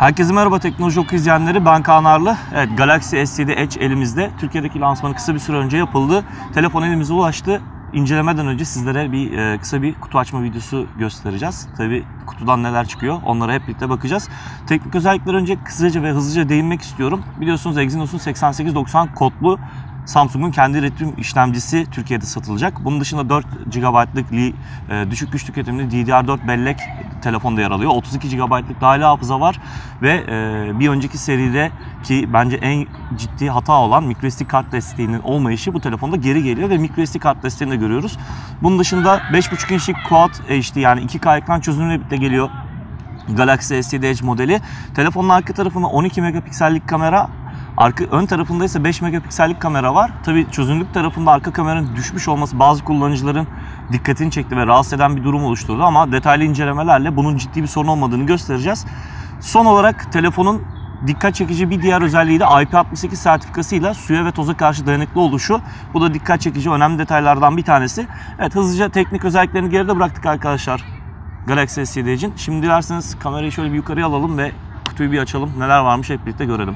Herkese merhaba teknoloji oku izleyenleri, ben Kaan Arlı. Evet, Galaxy S7 Edge elimizde. Türkiye'deki lansmanı kısa bir süre önce yapıldı. Telefon elimize ulaştı. İncelemeden önce sizlere kısa bir kutu açma videosu göstereceğiz. Tabii kutudan neler çıkıyor onlara hep birlikte bakacağız. Teknik özellikler önce kısaca ve hızlıca değinmek istiyorum. Biliyorsunuz Exynos'un 8890 kodlu Samsung'un kendi üretim işlemcisi Türkiye'de satılacak. Bunun dışında 4 GB'lık düşük güç tüketimli DDR4 bellek telefonda yer alıyor. 32 GB'lık dahili hafıza var ve bir önceki seride ki bence en ciddi hata olan microSD kart desteğinin olmayışı bu telefonda geri geliyor ve microSD kart desteğini de görüyoruz. Bunun dışında 5.5 inçlik Quad HD yani 2K ekran çözünürlüğüyle birlikte geliyor Galaxy S7 Edge modeli. Telefonun arka tarafında 12 megapiksellik kamera, ön tarafında ise 5 megapiksellik kamera var. Tabii çözünürlük tarafında arka kameranın düşmüş olması bazı kullanıcıların dikkatini çekti ve rahatsız eden bir durum oluşturdu ama detaylı incelemelerle bunun ciddi bir sorun olmadığını göstereceğiz. Son olarak telefonun dikkat çekici bir diğer özelliği de IP68 sertifikasıyla suya ve toza karşı dayanıklı oluşu. Bu da dikkat çekici önemli detaylardan bir tanesi. Evet, hızlıca teknik özelliklerini geride bıraktık arkadaşlar Galaxy S7 Edge'in. Şimdi dilerseniz kamerayı şöyle bir yukarıya alalım ve kutuyu bir açalım. Neler varmış hep birlikte görelim.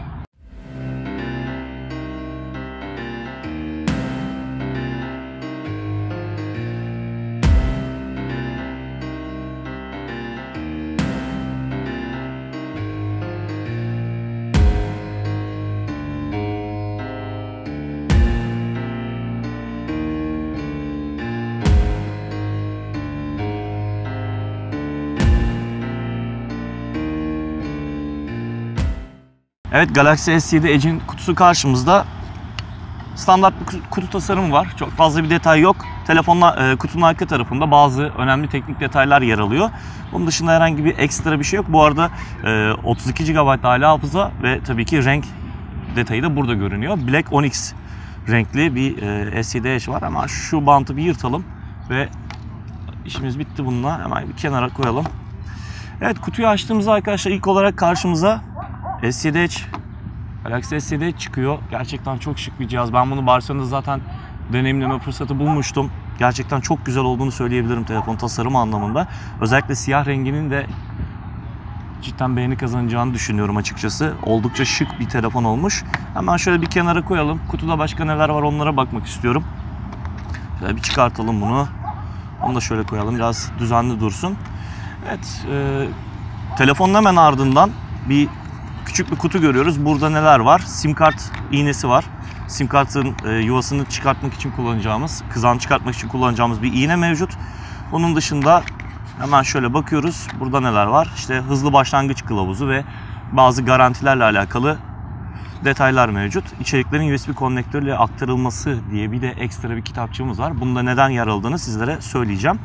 Evet, Galaxy S7 Edge'in kutusu karşımızda. Standart bir kutu tasarımı var. Çok fazla bir detay yok. Kutunun arka tarafında bazı önemli teknik detaylar yer alıyor. Bunun dışında herhangi bir ekstra bir şey yok. Bu arada 32 GB dahili hafıza ve tabii ki renk detayı da burada görünüyor. Black Onyx renkli bir S7 Edge var. Ama şu bantı bir yırtalım ve işimiz bitti bununla. Hemen bir kenara koyalım. Evet, kutuyu açtığımızda arkadaşlar ilk olarak karşımıza S7 Edge, Galaxy S7 Edge çıkıyor. Gerçekten çok şık bir cihaz. Ben bunu Barcelona'da zaten deneyimleme fırsatı bulmuştum. Gerçekten çok güzel olduğunu söyleyebilirim telefon tasarımı anlamında. Özellikle siyah renginin de cidden beğeni kazanacağını düşünüyorum açıkçası. Oldukça şık bir telefon olmuş. Hemen şöyle bir kenara koyalım. Kutuda başka neler var onlara bakmak istiyorum. Şöyle bir çıkartalım bunu. Onu da şöyle koyalım. Biraz düzenli dursun. Evet, telefonun hemen ardından küçük bir kutu görüyoruz. Burada neler var? Sim kart iğnesi var. Sim kartın yuvasını çıkartmak için kızağını çıkartmak için kullanacağımız bir iğne mevcut. Onun dışında hemen şöyle bakıyoruz. Burada neler var? İşte hızlı başlangıç kılavuzu ve bazı garantilerle alakalı detaylar mevcut. İçeriklerin USB konnektörüyle aktarılması diye bir de ekstra bir kitapçığımız var. Bunda neden yer aldığını sizlere söyleyeceğim.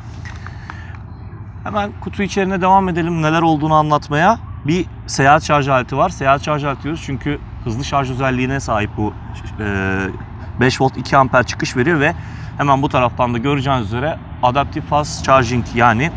Hemen kutu içerisine devam edelim. Neler olduğunu anlatmaya. Bir seyahat şarj aleti var. Seyahat şarj aleti diyoruz çünkü hızlı şarj özelliğine sahip bu 5 volt 2 amper çıkış veriyor ve hemen bu taraftan da göreceğiniz üzere Adaptive Fast Charging yani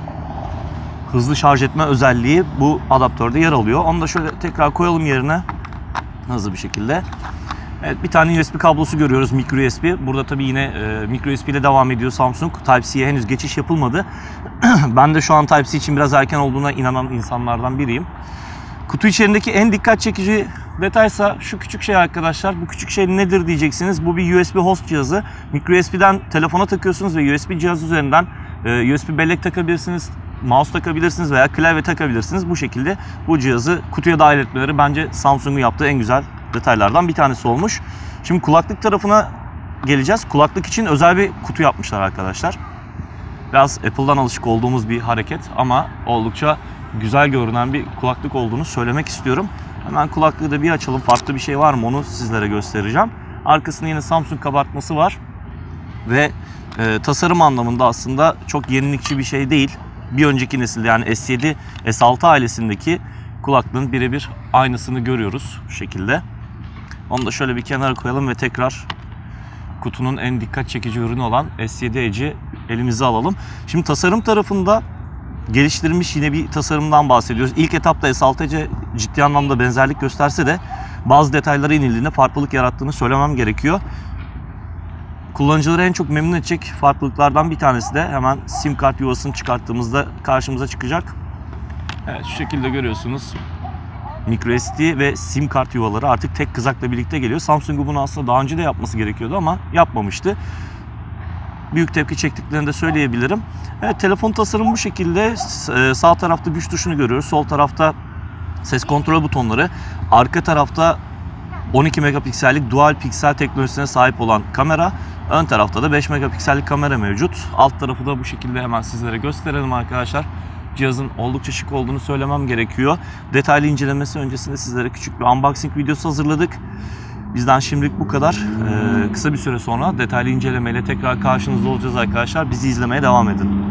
hızlı şarj etme özelliği bu adaptörde yer alıyor. Onu da şöyle tekrar koyalım yerine hızlı bir şekilde. Evet, bir tane USB kablosu görüyoruz, micro USB. Burada tabii yine micro USB ile devam ediyor Samsung. Type-C'ye henüz geçiş yapılmadı. Ben de şu an Type-C için biraz erken olduğuna inanan insanlardan biriyim. Kutu içerisindeki en dikkat çekici detaysa şu küçük şey arkadaşlar. Bu küçük şey nedir diyeceksiniz. Bu bir USB host cihazı. Micro USB'den telefona takıyorsunuz ve USB cihaz üzerinden USB bellek takabilirsiniz, mouse takabilirsiniz veya klavye takabilirsiniz. Bu şekilde bu cihazı kutuya dahil etmeleri bence Samsung'un yaptığı en güzel detaylardan bir tanesi olmuş. Şimdi kulaklık tarafına geleceğiz. Kulaklık için özel bir kutu yapmışlar arkadaşlar. Biraz Apple'dan alışık olduğumuz bir hareket ama oldukça güzel görünen bir kulaklık olduğunu söylemek istiyorum. Hemen kulaklığı da bir açalım. Farklı bir şey var mı onu sizlere göstereceğim. Arkasında yine Samsung kabartması var. Ve tasarım anlamında aslında çok yenilikçi bir şey değil. Bir önceki nesilde yani S7, S6 ailesindeki kulaklığın birebir aynısını görüyoruz şu şekilde. Onu da şöyle bir kenara koyalım ve tekrar kutunun en dikkat çekici ürünü olan S7 Edge'i elimize alalım. Şimdi tasarım tarafında geliştirilmiş yine bir tasarımdan bahsediyoruz. İlk etapta S6 Edge'e ciddi anlamda benzerlik gösterse de bazı detaylara inildiğinde farklılık yarattığını söylemem gerekiyor. Kullanıcıları en çok memnun edecek farklılıklardan bir tanesi de hemen sim kart yuvasını çıkarttığımızda karşımıza çıkacak. Evet, şu şekilde görüyorsunuz. microSD ve sim kart yuvaları artık tek kızakla birlikte geliyor. Samsung'un bunu aslında daha önce de yapması gerekiyordu ama yapmamıştı. Büyük tepki çektiklerini de söyleyebilirim. Evet, telefon tasarımı bu şekilde. Sağ tarafta güç tuşunu görüyoruz. Sol tarafta ses kontrol butonları. Arka tarafta 12 megapiksellik dual piksel teknolojisine sahip olan kamera. Ön tarafta da 5 megapiksellik kamera mevcut. Alt tarafı da bu şekilde hemen sizlere gösterelim arkadaşlar. Cihazın oldukça şık olduğunu söylemem gerekiyor. Detaylı incelemesi öncesinde sizlere küçük bir unboxing videosu hazırladık. Bizden şimdilik bu kadar. Kısa bir süre sonra detaylı incelemeyle tekrar karşınızda olacağız arkadaşlar. Bizi izlemeye devam edin.